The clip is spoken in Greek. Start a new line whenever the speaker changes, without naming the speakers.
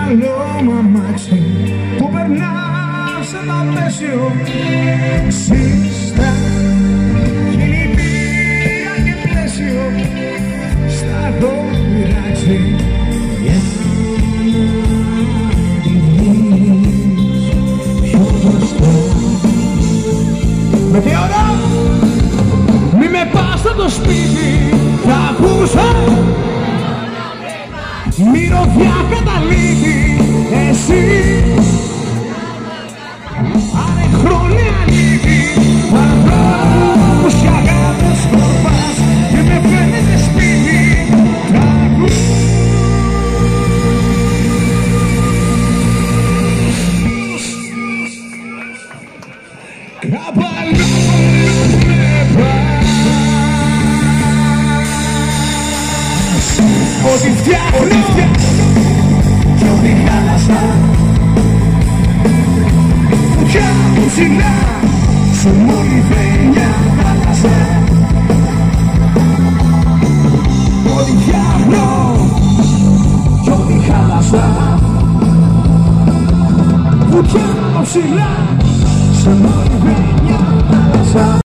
καλό μ' αμάξι που περνά σε τραπέζιο. Ξύστα, κινητήρια και πλαίσιο στα δόντυράτσι για να δεις πιο μπροστά. Μετέωρα, μη με πας στο σπίτι, θα ακούσω μυρωδιά καταλήγει εσύ. Άρε χρόνια ανοίγει, ανθρώπους κι αγάπες κορπάς και με φαίνεται σπίτι. Θα ακούς καπαλό με πας. Ό,τι φτιάχνω κι ό,τι χάλασα, φωτιά μου ψηλά σε μολυβένια θάλασσα. Ό,τι φτιάχνω κι ό,τι χάλασα, φωτιά μου ψηλά σε μολυβένια θάλασσα.